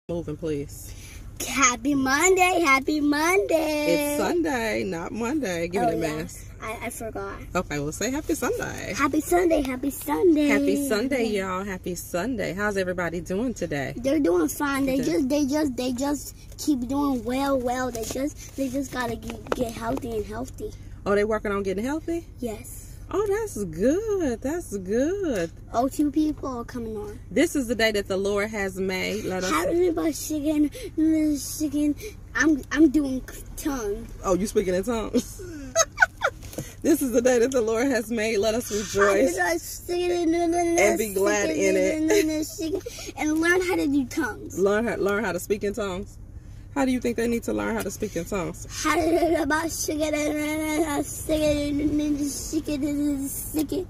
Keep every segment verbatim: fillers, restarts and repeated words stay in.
moving, please. Happy Monday, happy Monday. It's Sunday, not Monday. Give oh, me the yeah. mask. I, I forgot. Okay, we'll say happy Sunday. Happy Sunday, happy Sunday. Happy Sunday, y'all. Happy Sunday. How's everybody doing today? They're doing fine. They Okay. just, they just, they just keep doing well, well. They just, they just gotta get, get healthy and healthy. Oh, they working on getting healthy? Yes. Oh, that's good. That's good. Oh, two people are coming on. This is the day that the Lord has made. Let us. How about chicken, chicken? I'm, I'm doing tongue. Oh, you speaking in tongues? This is the day that the Lord has made. Let us rejoice and be glad in it. And learn how to do tongues. Learn how, learn how to speak in tongues. How do you think they need to learn how to speak in tongues? How about chicken and chicken chicken?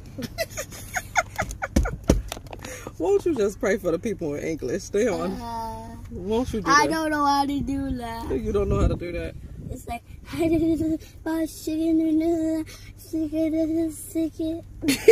Won't you just pray for the people in English? Stay on. Uh, Won't you do I that? don't know how to do that. You don't know how to do that. It's like about chicken and chicken chicken.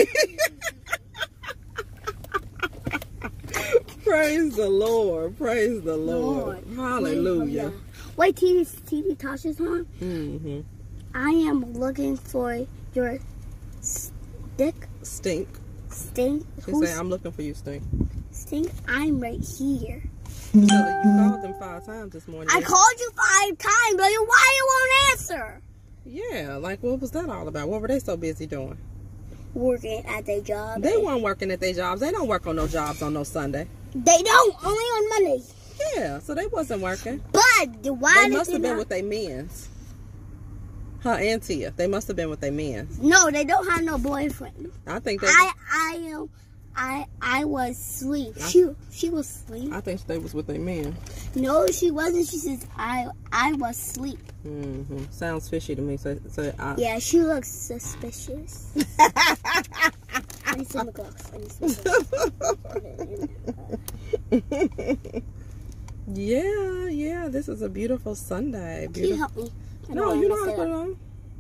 Praise the Lord. Praise the Lord. Lord. Hallelujah. Wait, T V, T V touches on. Mm-hmm. I am looking for your stick, Stink. stink. She Who's say, I'm looking for you, Stink. stink? I'm right here. You called them five times this morning. I called you five times, but why you won't answer? Yeah, like what was that all about? What were they so busy doing? Working at their job. They weren't working at their jobs. They don't work on no jobs on no Sunday. They don't. Only on Monday. Yeah, so they wasn't working. But why They did must they have been not? with their men's. Her and Tia. They must have been with their men's. No, they don't have no boyfriend. I think they. I I am. I I was asleep. I- She she was asleep. I think they was with their men. No, she wasn't. She says I I was asleep. Mm-hmm. Sounds fishy to me. So, so I, Yeah, she looks suspicious. I need some gloves. I need some gloves. yeah, yeah. This is a beautiful Sunday. Can you Beautiful. help me? I No, don't you know wanna how to say put it on.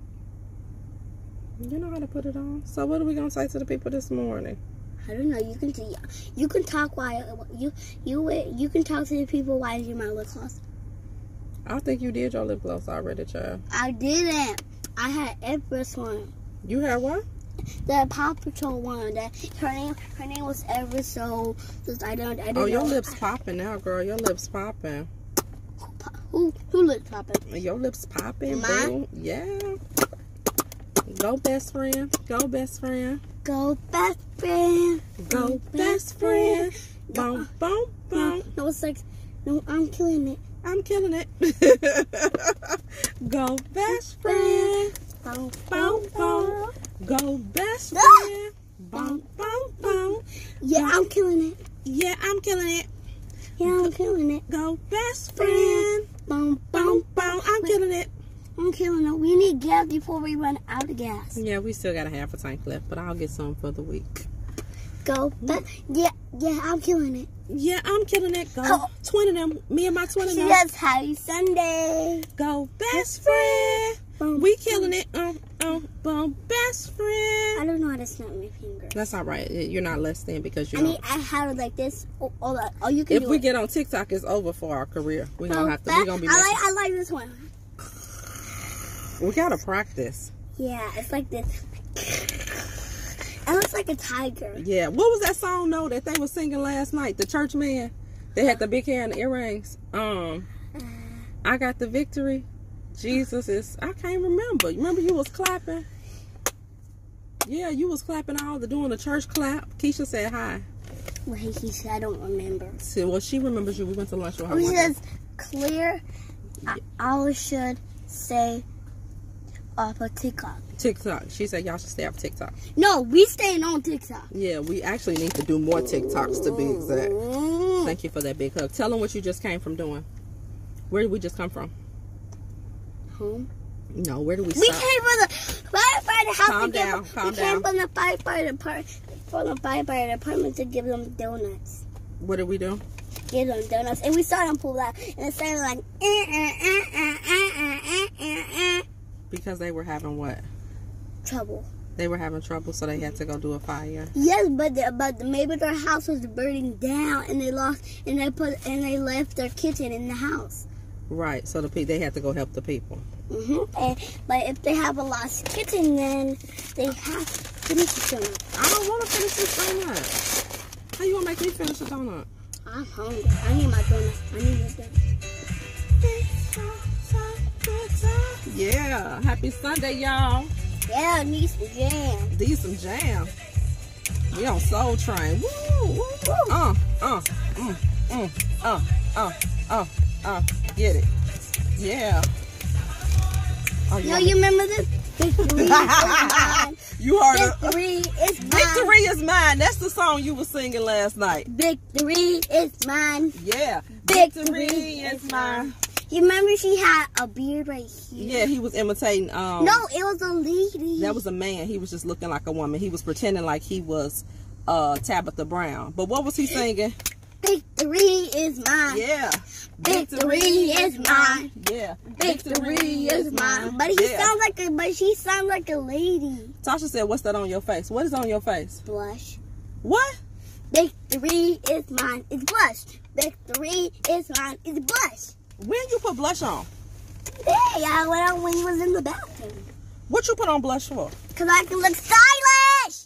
You know how to put it on. So what are we gonna say to the people this morning? I don't know. You can t- you can talk while you you you can talk to the people while you my lip gloss. I think you did your lip gloss already, child. I didn't. I had Everest one. You had what? The Paw Patrol one. That her name her name was Everest. So just I don't I don't Oh, know. your lips popping now, girl. Your lips popping. Who who lip popping? Your lips popping, Mine? boo. Yeah. Go best friend. Go best friend. Go best friend. Go best friend. Boom, boom, No, boom. no, it's like no. I'm killing it. I'm killing it. Go best friend. Boom, Boom, boom. Go best Ah! friend. Boom, boom, boom. Yeah, I'm killing it. Yeah, I'm killing it. Yeah, I'm killing it. Go best friend. Boom, Boom, boom. boom. I'm killing it. I'm killing it. We need gas before we run out of gas. Yeah, we still got a half a tank left, but I'll get some for the week. Go, but yeah, yeah, I'm killing it. Yeah, I'm killing it. Go. Oh. Twin of them. Me and my twin of She them. says happy Sunday. Go best friend. Boom. We killing it. Um, um, boom, best I friend. don't know how to snap my finger. That's all right. You're not less than because you I know. mean, I have it like this. Oh, oh, oh you can If do we it. get on TikTok, it's over for our career. We're Go gonna have to. back. We're gonna be. I making- like, I like this one. We gotta practice. Yeah, it's like this. It looks like a tiger. Yeah. What was that song though that they were singing last night? The church man. They had the big hair and the earrings. Um, I got the victory. Jesus is. I can't remember. Remember you was clapping. Yeah, you was clapping all the doing the church clap. Keisha said hi. Well, he, he said, I don't remember. See, well, she remembers you. We went to lunch with her. He one says, day. clear. I always should say off of TikTok. TikTok. She said y'all should stay off TikTok. No, we staying on TikTok. Yeah, we actually need to do more TikToks to be exact. Mm. Thank you for that big hug. Tell them what you just came from doing. Where did we just come from? Home. No, where did we We stop? came from the firefighter house. Calm to give down, them, calm we down. came from the firefighter part, from the firefighter department to give them donuts. What did we do? Give them donuts, and we saw them pull out, and it sounded like eh, eh, eh, eh, eh, eh, eh, eh, eh. Because they were having what? trouble. They were having trouble, so they had to go do a fire. Yes, but the, but the, maybe their house was burning down, and they lost, and they put, and they left their kitchen in the house. Right. So the pe- they had to go help the people. Mhm. And, but if they have a lost kitchen, then they have to finish the donut. I don't want to finish this donut. How you gonna make me finish the donut? I'm hungry. I need my donut. I need my donut. Yeah. Happy Sunday, y'all. Yeah, I need some jam. These some jam. We on Soul Train. Woo, woo, woo. Uh, uh, mm, mm, uh, uh, uh, uh. Get it. Yeah. Oh, No, you remember this? Victory is mine. You heard it. Victory is mine. Victory is mine. That's the song you were singing last night. Victory is mine. Yeah. Victory is mine. You remember she had a beard right here? Yeah, he was imitating. Um, No, it was a lady. That was a man. He was just looking like a woman. He was pretending like he was uh, Tabitha Brown. But what was he singing? Victory is mine. Yeah. Victory is mine. Yeah. Victory is mine. But he Yeah. sounds like a. But she sounds like a lady. Tasha said, "What's that on your face? What is on your face? Blush. What? Victory is mine. It's blush. Victory is mine. It's blush. When you put blush on? Hey, I went out when he was in the bathroom. What you put on blush for? Cause I can look stylish.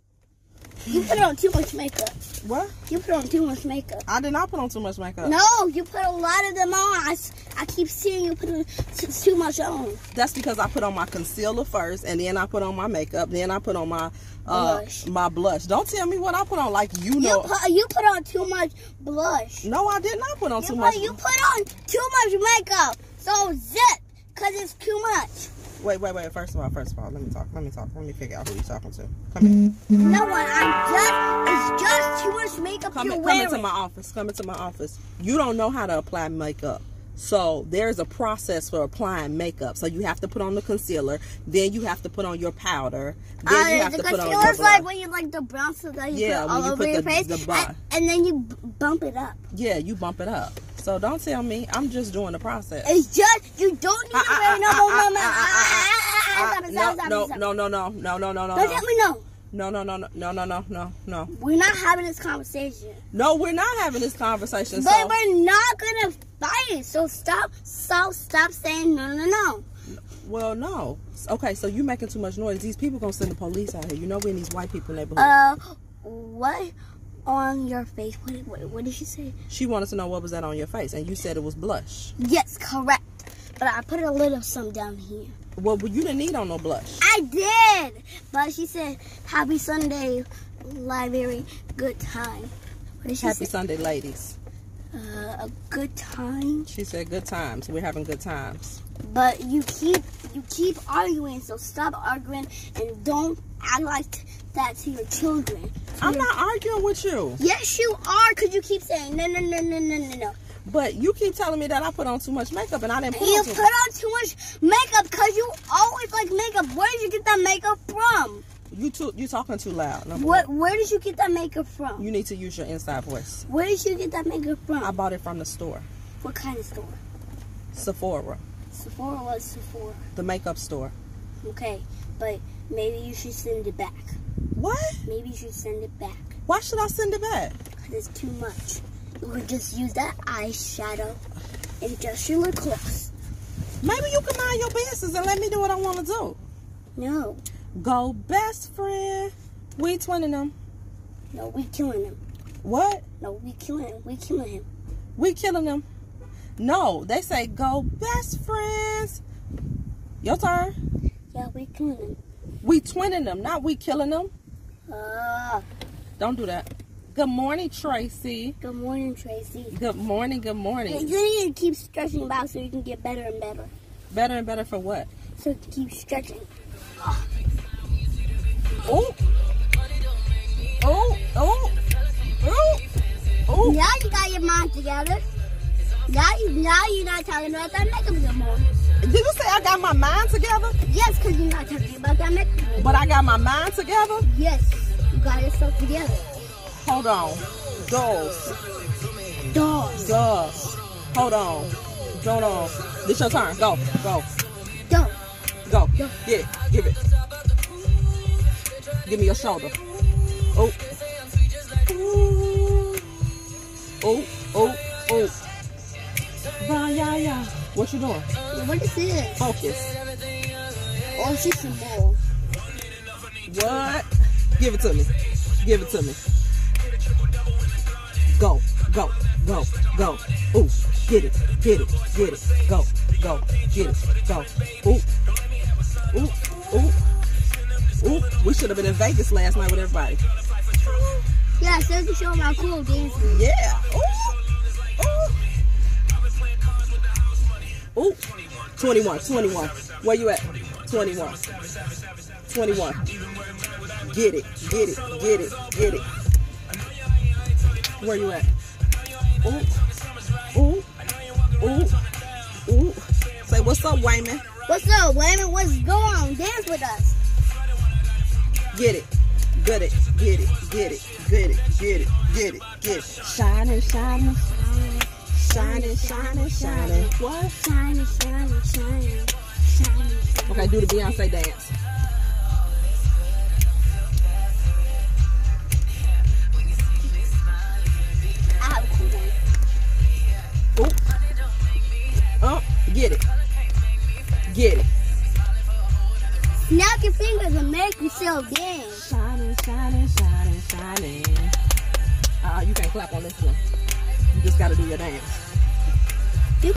You put on too much makeup. What? You put on too much makeup. I did not put on too much makeup. No, you put a lot of them on. I, s- I keep seeing you put too, too much on. That's because I put on my concealer first, and then I put on my makeup, then I put on my uh, Blush. my blush. Don't tell me what I put on, like you know. You put you put on too much blush. No, I did not put on You too put, much. you put on too much makeup. So zip, cause it's too much. Wait, wait, wait. First of all, first of all, let me talk. Let me talk. Let me figure out who you're talking to. Come here. No one. I'm just. It's just too much makeup Come, you're in, come wearing. into my office. Come into my office. You don't know how to apply makeup. So there's a process for applying makeup. So you have to put on the concealer, then you have to put on your powder, then Uh, you have the to put on your concealer's blush. like when you like the brown stuff that you Yeah, put when all you over put your the- face, the bar. and, and then you b- bump it up. Yeah, you bump it up. So don't tell me. I'm just doing the process. It's just you don't need to Ah, wear ah, no ah, more ah, mama. ah, Ah, ah, ah, ah, Uh, stop it, no, stop it, stop it, no, stop it. no, no, no, no, no, no, no, Don't no. tell me no. No, no, no, no, no, no, no, no, no. We're not having this conversation. No, we're not having this conversation. But So, we're not gonna fight. So stop. So stop saying no, no, no. well, no. Okay, so you making too much noise. These people gonna send the police out here. You know we're in these white people neighborhood. Uh, what on your face? What, what, what did she say? She wanted to know what was that on your face, and you said it was blush. Yes, correct. But I put a little some down here. Well, but you didn't need on no blush. I did. But she said, "Happy Sunday, library, good time." What did she Happy say? Sunday, ladies. Uh, a good time. She said good times. We're having good times. But you keep you keep arguing, so stop arguing and don't act like that to your children. To I'm your- not arguing with you. Yes, you are, because you keep saying no, no, no, no, no, no, no. But you keep telling me that I put on too much makeup, and I didn't put You on too put on too much makeup because you always like makeup. Where did you get that makeup from? You too, you talking too loud. Number What? one. Where did you get that makeup from? You need to use your inside voice. Where did you get that makeup from? I bought it from the store. What kind of store? Sephora. Sephora was Sephora. The makeup store. Okay, but maybe you should send it back. What? Maybe you should send it back. Why should I send it back? Because it's too much. You could just use that eyeshadow and just your lip gloss. Maybe you can mind your business and let me do what I want to do. No. Go best friend. We twinning them. No, we killing him. What? No, we killing him. We killing him. We killing them. No, they say go best friends. Your turn. Yeah, we killing him. We twinning them, not we killing them. Uh, Don't do that. Good morning, Tracy. good morning, Tracy. Good morning, good You morning. need to keep stretching about so you can get better and better. Better and better for what? So keep stretching. Oh. Oh, oh, oh, oh. Now you got your mind together. Now you, now you're not talking about that makeup no more. Did you say I got my mind together? Yes, because you're not talking about that makeup no more. But I got my mind together? Yes, you got yourself together. Hold on. Dolls. Dolls. Dolls. Hold on. Hold on. This your turn. Go. Go. Go. Go. Go. Get it. Give it. Give me your shoulder. Oh. Oh, oh, oh. Bah, yeah, yeah. What you doing? What is this? Focus. Oh, it's just a ball. What? Give it to me. Give it to me. Go, go, go, go. Ooh, get it, get it, get it. Go, go, get it, go. Ooh, ooh, ooh, ooh. We should have been in Vegas last night with everybody. Yeah, so to show my cool dancing. Yeah. Ooh, ooh. Ooh. twenty-one, twenty-one. Where you at? twenty-one. twenty-one. Get it, get it, get it, get it. Where you at? Ooh, ooh, ooh, ooh. Say, what's up, Wayman? What's up, Wayman? What's going on? Dance with us. Get it, get it, get it, get it, get it, get it, get it, get it. Shining, shining, shining, shining, shining. What? Shining, shining, shining, shining. Okay, do the Beyonce dance. I have a cool one. Ooh. Oh, get it. Get it. Snap your fingers and make yourself dance. Shining, shining, shining, shining. Uh, you can't clap on this one. You just gotta do your dance.